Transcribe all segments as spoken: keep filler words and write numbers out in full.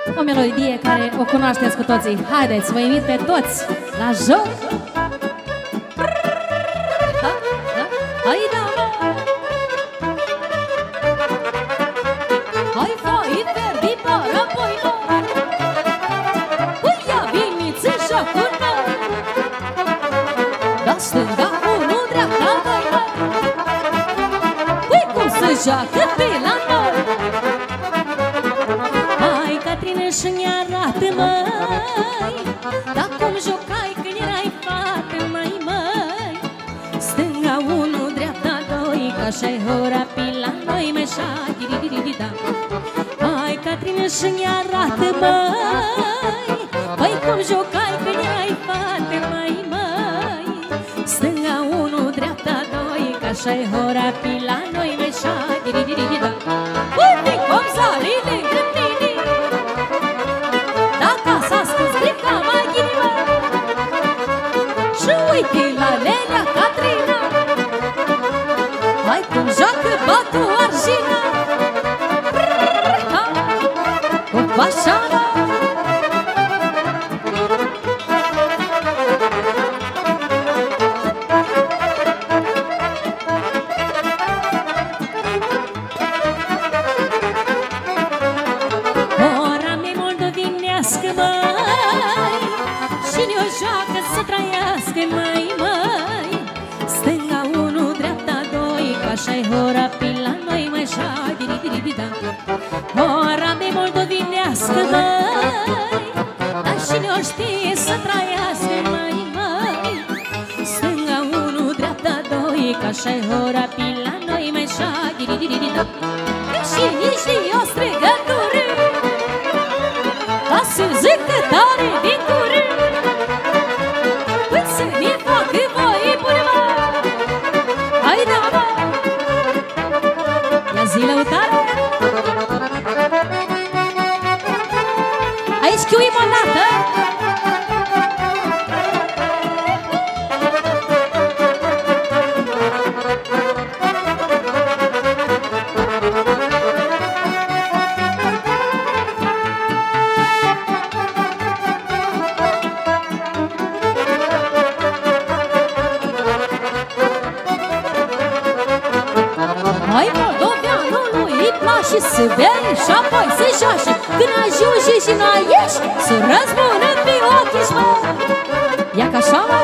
O melodie care o cunoașteți cu toții. Haideți, vă invit pe toți la joc! Da, da, hai da! Hai fai verdi para poi no! Uia viniți în jocul nou! Da stânga unu, dreapta doi, mă! Ui cum se joacă pe la noi! Hai Catrină și-mi arată, măi, dar cum jucai când erai fată, măi, măi. Stânga unu, dreapta doi, că așa-i hora pe la noi, mășa, di-di-di-di-da. Hai Catrină și-mi arată, măi, păi cum jucai când erai fată, măi, măi. Stânga unu, dreapta doi, că așa-i hora pe la noi, mășa, di-di-di-di-da. Uite cum sari de gândini, dacă s-a spus grica mai ghinimă. Și uite la Lelea Catrina, hai cum joacă batu argina. Cu pașana ora mea moldovenească, măi, și ne-o joacă să trăiască, măi, măi. Stânga unu, dreapta doi, că așa-i hora pe la noi, măi, șa, di-di-di-di-da. Ora mea moldovenească, măi, dar și ne-o știe să trăiască, măi, măi. Stânga unu, dreapta doi, că așa-i hora pe la noi, măi, șa, di-di-di-di-da. Și nici de-o strigătură, ca să zică tare din curând, până să ne facă voie bună, mă. Hai da, mă! Ia zi lăutare! Aici chiuim o dată! Hai moldoveanului îi place să bea și apoi să joace. Când ajunge și n-a ieși, să răzbună pe ochi-și, mă. Ia ca așa, mă.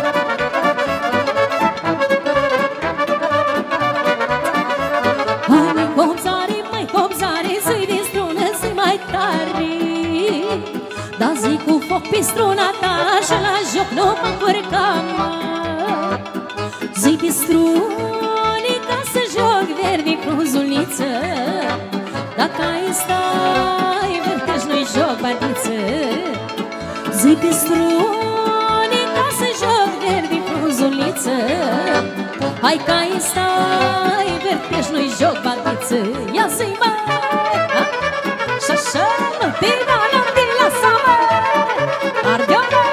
Hai măi copzare, măi copzare, să-i din strună, să-i mai tare. Da zi cu foc pe struna ta și la joc nu mă încurca, mă. Zi pe strune ca să joc verdi frunzuliță. Dacă ai stai, vârtești nu-i joc badiță. Zi pe strune ca să joc verdi frunzuliță. Hai că ai stai, vârtești nu-i joc badiță. Ia zi mă, și așa nu te da, nu te lăsa, mă. Arde-o, mă.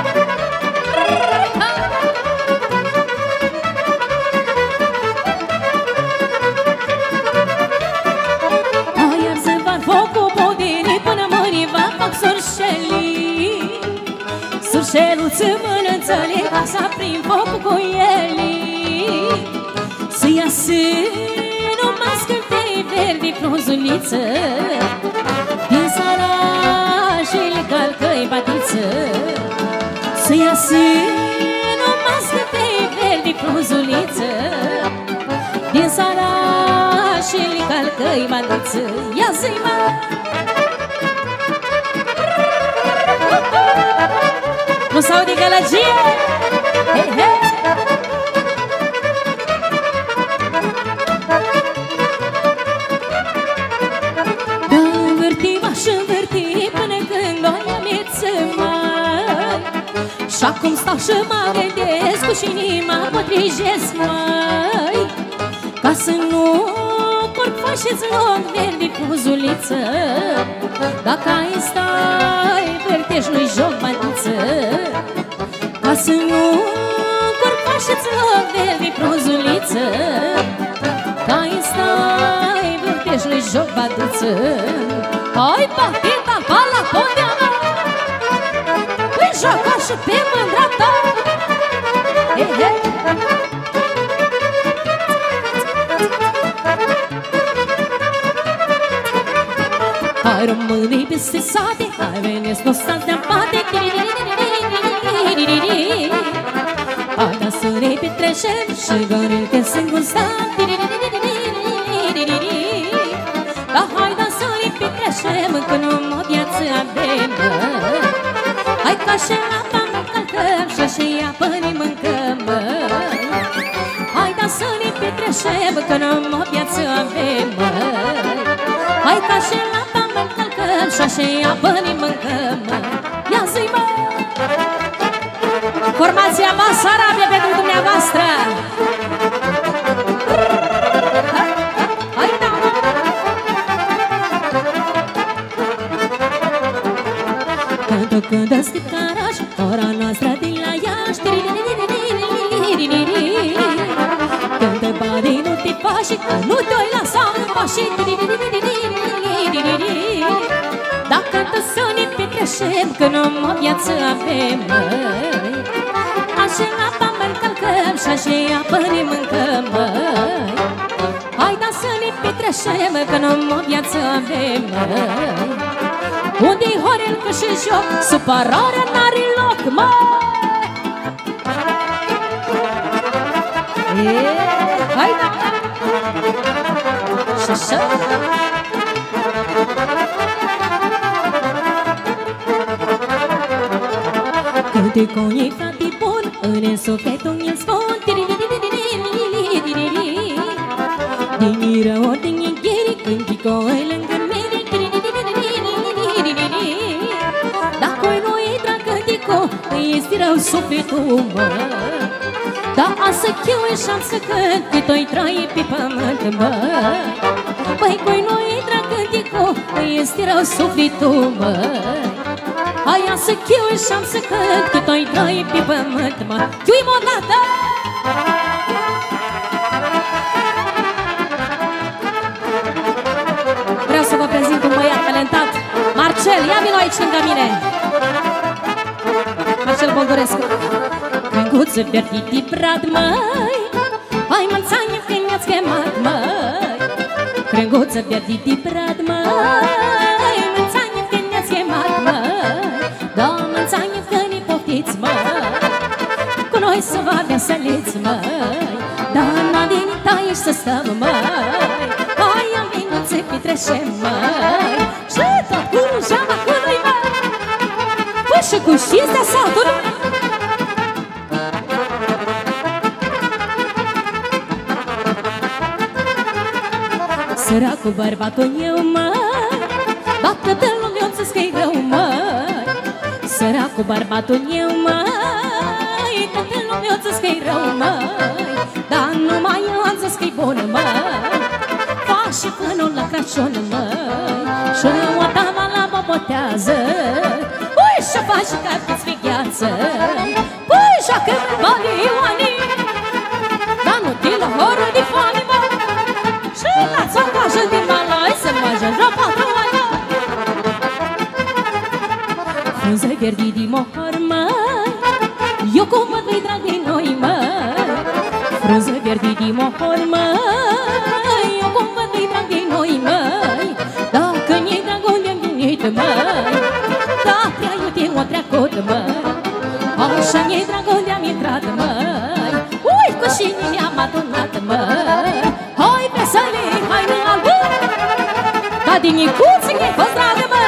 Surșeluță mănânțăle, ca să aprind focul cu elii. Să iasă numai scântei verdi frunzuliță, din sarajele calcă-i batiță. Să iasă numai scântei verdi frunzuliță, din sarajele calcă-i batiță. Ia zi, mă! Nu s-aude gălăgie? Hei, hei! Da, învârti, m-aș învârti până când o iameță, măi. Și-acum stau și mă gândesc, cu și inima mă trijesc, măi. Ca să nu porc faceți loc verdi frunzuliță. Dacă ai stai, vârtești nu-i joc baniță. Ca să nu porc faceți loc verdi frunzuliță. Că ai stai, vârtești nu-i joc baniță. Hai, batita, va la podea mea. Păi joacă și pe mândra ta. He, he. Hai românii peste sate, hai veniți, nu stați de-a pate. Hai da să ne petrecem și gărim când sunt gustat. Da hai da să ne petrecem că numai o viață avem. Hai ca și apa ne calcăm și așa apă ne mâncăm. Hai da să ne petrecem că numai o viață avem. Hai ca și apa ne calcăm și așa apă ne mâncăm. Ia zi mă! Formația Basarabia pentru dumneavoastră! Hai, hai, da! Cântă, cântă, scâtaraș, ora noastră din la Iași. Când te bani nu te faci, nu te-oi lăsa în pași. Dacă cântă să ne petrecem, că numai o viață avem. Așa apa mă încălcăm și așa apă ne mâncăm. Hai da să ne petrecem, că numai o viață avem. Unde-i horel că și joc, supărarea n-are loc, mă! Hai da! Și așa! Câte conii frate bun, în sufletul mi-l spun. Din miră ori din ingheri, când i-coi lângă mine. Dacă-i nu e dragă dico, este rău sufletul mă. Dar asă chiui și-am să cânt, cât o-i trăi pe pământ mă. Băi, coi nu e dragă dico, este rău sufletul mă. Aia să chiui și-am să cânt, cât o-i trăi pe pământ mă. Chiui-mă odată! Vreau să vă prezint un băiat talentat, Marcel, ia vino aici lângă mine. Marcel Boldorescu. Crânguță verditi brad, măi, hai mănțanie când mi-ați chemat, măi. Crânguță verditi brad, măi, mănțanie când mi-ați chemat, măi. Da, mănțanie că ne poftiți, măi, cu noi să vă avem săliți, măi. Da, n-am venit aici să stăm, măi, hai am venit să petrecem, măi. Și tot cu jama cu noi, măi, păi și cu știți de saturi. Săracul bărbatul eu, măi, bată de lume o să-ți rău, măi. Săracul bărbatul eu, măi, toată lume o să-ți rău, măi. Dar numai eu am zis-că-i bună, măi. Faci și până la Crăciun, măi, și o tama la bobotează. Păi și-o faci și ca-ți vigheață. Păi joacă-mă banii Ioanii, dar nu te la horă de foame, măi. Și la-ți o coajă din malai să moajă la patru ani, mă. Frunză verdi din mohor, măi, eu cum mă dui drag din noi, măi. Frunză verdi din mohor, măi, eu cum mă dui drag din noi, măi. Dacă n-i drag unde-am venit, măi, da prea iute-o trecut, măi. Așa n-i drag unde-am intrat, măi. Ui, cu șine ne-am adunat, măi. Hai vesele, hai ne albă, ca din Icuță ne-ai fost dragă, mă.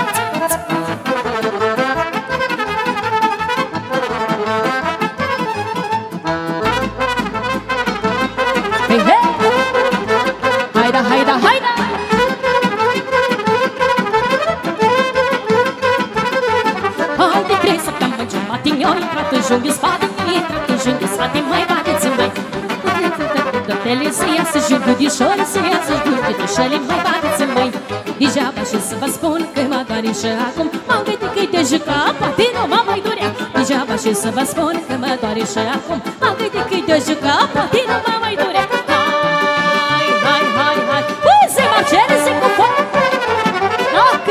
Hei, hei, haida, haida, haida. Hai de trei săptămâni jumătate, eu intrat în junghi spate, intrat în junghi spate, mai bateți-mi, mai. Dă-tele să iasă junghiudișori, să iasă junghiudișori, mai bateți-mi, mai. Degeaba și să vă spun că mă doare și acum, m-am gândit că-i te juca, poate nu mă mai dorea. Degeaba și să vă spun că mă doare și acum, m-am gândit că-i te juca, poate nu mă mai dorea. Hai, hai, hai, hai, uzi, mă cere să cu foc.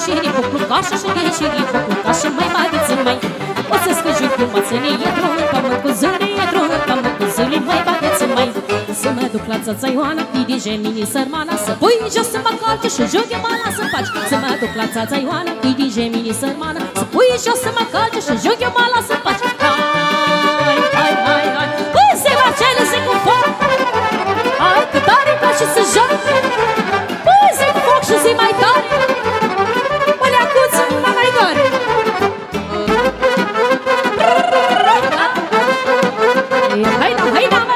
ghișiri, buclucașă și ghișiri, buclucașă, mai badeți mai. O să scăjut cu mățănie, truncă, mă cu zânie, truncă, mă cu zânie, mai badeți mai. Să mă duc la țața Ioana, chidije mini sărmana, să pui jos să mă calce și joc eu mala să faci. Să mă duc la țața Ioana, chidije mini sărmana, să pui jos să mă calce și joc eu mala să faci. Hai, hai, hai, hai, păi se va cele se cu foc. Hai, că tare-mi place să joc. Păi se cu foc și zi mai tare. Măleacuț, mă mai doare. Hai, da, hai, da, mă.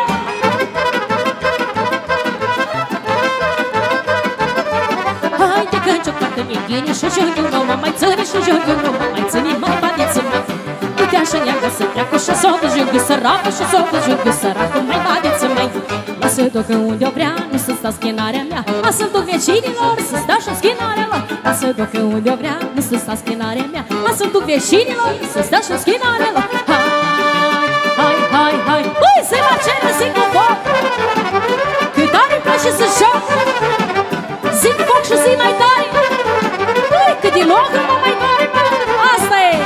Haide că ciocată-mi ghine și joc eu mă mai ține și joc eu mă mai ține, mai badeți mai. Uite așa neagă să treacă și s-o că joc eu săracă și s-o că joc eu săracă, mai badeți mai. Mă să duc unde-o vrea, nu să stau schinarea mea. Mă să duc vecinilor, să stau și schinarea lor. Mă să duc unde-o vrea, nu să stau schinarea mea. Mă să duc vecinilor, să stau și schinarea lor. Hai, hai, hai, hai, păi se va cere zi cu foc. Cât tare-mi place să joc. Zi cu foc și zi mai tare. Păi cât din loc mă mai doare. Asta e.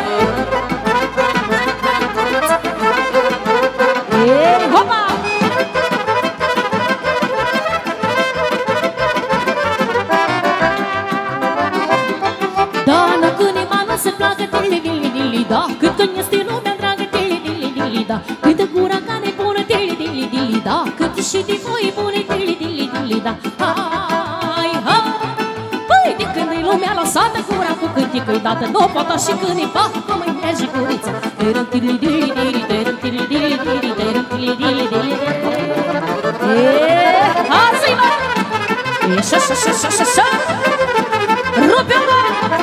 Ei, hopa. Da, nu când e mama să placă tili, tili, tili, da. Cât când este lumea dragă, tili, tili, tili, da. Câtă gura ca nebună, tili, tili, tili, da. Cât și de voi bune, tili, tili, tili, da. Hai, hai. Păi de când e lumea lăsată gura cu cânticul dată, nu pot și când e bah, cum îi merge gurița. Tărăm, tili, tili, tili, tărăm, tili, tili, tili, tărăm, tili, tili, tili, tili. Eee, hai să-i mă. E așa, așa, așa, așa, așa. Rupe-o, mă.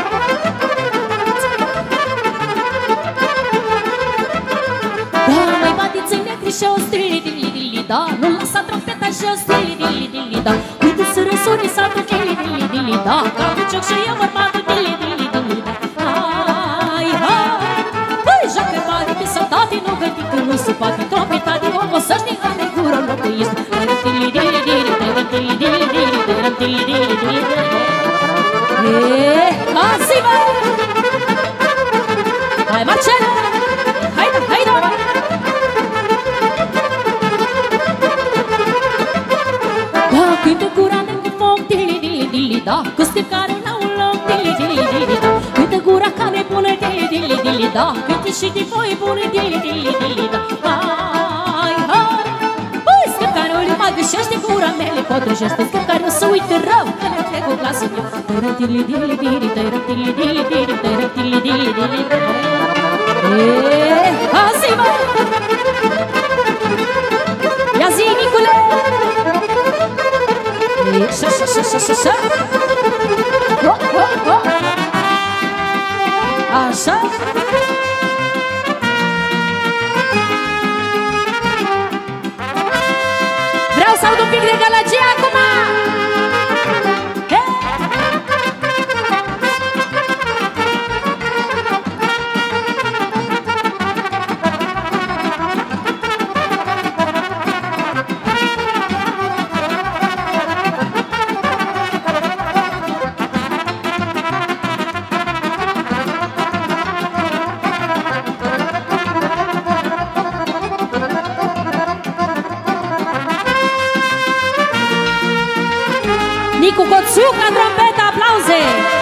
Da, mai bateți-i negri și o strili, dili, dili, da. Nu lăsa trompeta și o strili, dili, dili, da. Uite să răsune satul, dili, dili, dili, da. Ca un cioc și eu urmatul, dili, dili, dili, da. Hai, hai. Păi, joacă mare pe soldate, nu gândi că nu se poate. Trompeta de om o să-și din hane gură locuiești. Tărăm, dili, dili, dili, tărăm, dili, dili, dili, tărăm, dili, dili, dili, dili. Eee, hai, mă! Hai, Marcelo! Hai, da, hai, da! Da, cântă gura lângă foc, dili, dili, dili, da. Cu stâlcare la un loc, dili, dili, dili, da. Cântă gura ca nebună, dili, dili, dili, da. Cântă și de voi bună, dili, dili, dili, da. Hai, hai! Păi, stâlcarul mă gâșește, gura mele potrăjește. Stâlcarul să uită rău, că ne trec o glasă meu. Tără, dili, dili, dili, tără, dili, dili, dili, tără, dili, dili, dili, dili. Eee, hai, mă! Ia zi, Nicule! Eee, șa, șa, șa, șa, șa, șa. Ho, ho, ho. Așa. Vreau să aud un pic de gălăgie acum! Nicu Coțuca, trompeta, aplauze!